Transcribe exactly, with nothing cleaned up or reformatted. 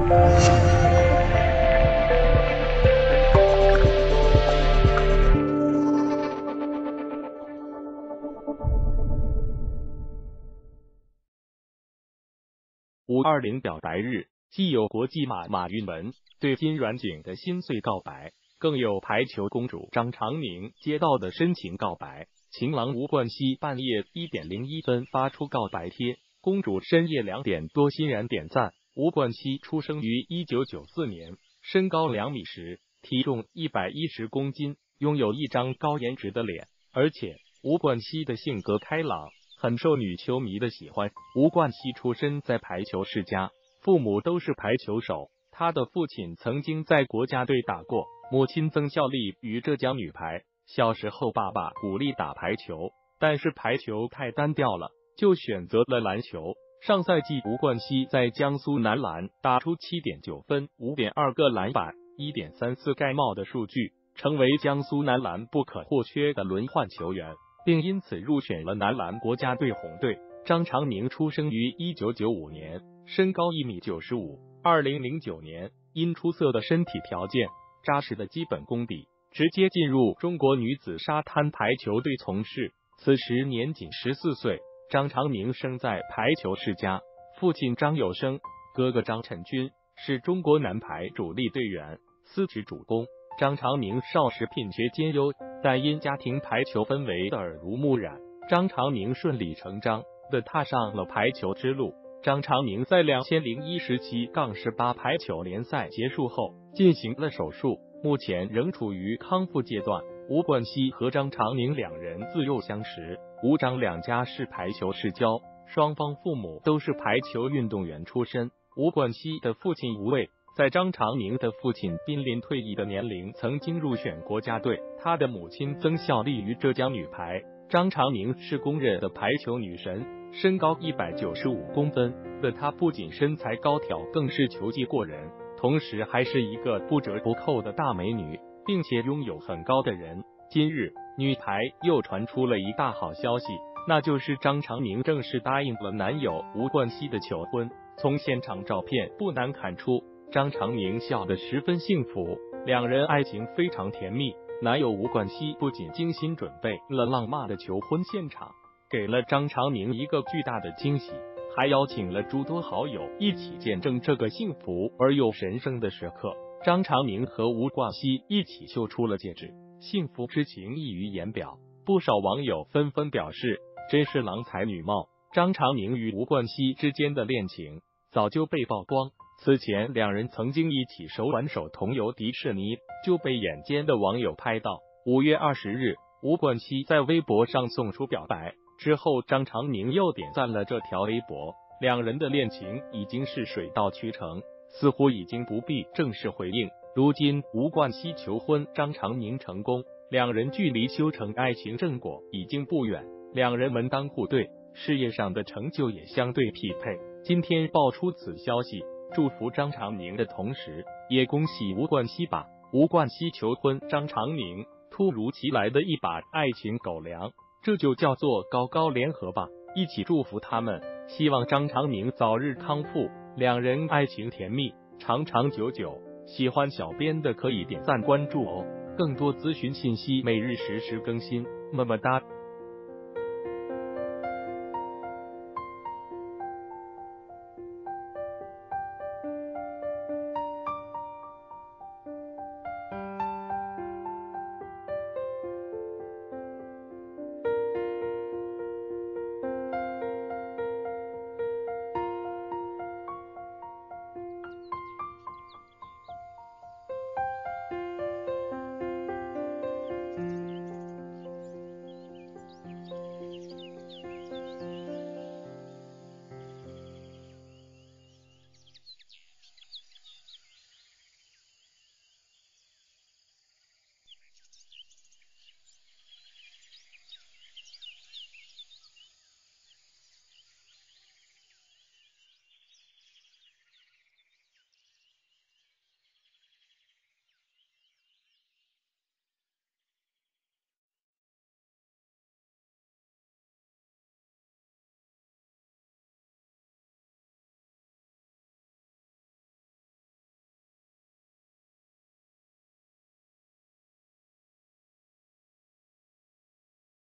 五二零表白日，既有国际马马云文对金软景的心碎告白，更有排球公主张常宁接到的深情告白。情郎吴冠希半夜一点零一分发出告白贴，公主深夜两点多欣然点赞。吴冠希出生于一九九四年，身高两米十，体重一百一十公斤，拥有一张高颜值的脸，而且吴冠希的性格开朗，很受女球迷的喜欢。吴冠希出身在排球世家，父母都是排球手，他的父亲曾经在国家队打过，母亲曾效力于浙江女排。小时候爸爸鼓励打排球，但是排球太单调了，就选择了篮球。上赛季吴冠希在江苏男篮打出 七点九 分、五点二 个篮板、一点三四 盖帽的数据，成为江苏男篮不可或缺的轮换球员，并因此入选了男篮国家队红队。张常宁出生于一九九五年，身高一米九十五。二零零九年，因出色的身体条件、扎实的基本功底，直接进入中国女子沙滩排球队从事。此时年仅十四岁，张常宁生在排球世家，父亲张有生，哥哥张晨军是中国男排主力队员，司职主攻。张常宁少时品学兼优，但因家庭排球氛围的耳濡目染，张常宁顺理成章的踏上了排球之路。张常宁在两千零一十七杠十八排球联赛结束后进行了手术，目前仍处于康复阶段。吴冠希和张常宁两人自幼相识，吴张两家是排球世交，双方父母都是排球运动员出身。吴冠希的父亲吴卫在张常宁的父亲濒临退役的年龄曾经入选国家队，他的母亲曾效力于浙江女排。张常宁是公认的排球女神，身高一百九十五公分的她不仅身材高挑，更是球技过人，同时还是一个不折不扣的大美女，并且拥有很高的人。今日女排又传出了一大好消息，那就是张常宁正式答应了男友吴冠希的求婚。从现场照片不难看出，张常宁笑得十分幸福，两人爱情非常甜蜜。男友吴冠希不仅精心准备了浪漫的求婚现场，给了张常宁一个巨大的惊喜，还邀请了诸多好友一起见证这个幸福而又神圣的时刻。张常宁和吴冠希一起秀出了戒指，幸福之情溢于言表，不少网友纷纷表示真是郎才女貌。张常宁与吴冠希之间的恋情早就被曝光，此前两人曾经一起手挽手同游迪士尼，就被眼尖的网友拍到。五月二十日，吴冠希在微博上送出表白，之后张常宁又点赞了这条微博，两人的恋情已经是水到渠成，似乎已经不必正式回应。如今吴冠希求婚，张常宁成功，两人距离修成爱情正果已经不远，两人门当户对，事业上的成就也相对匹配。今天爆出此消息，祝福张常宁的同时，也恭喜吴冠希吧。吴冠希求婚张常宁，突如其来的一把爱情狗粮，这就叫做高高联合吧。一起祝福他们，希望张常宁早日康复，两人爱情甜蜜，长长久久。喜欢小编的可以点赞关注哦，更多咨询信息每日实时更新，么么哒。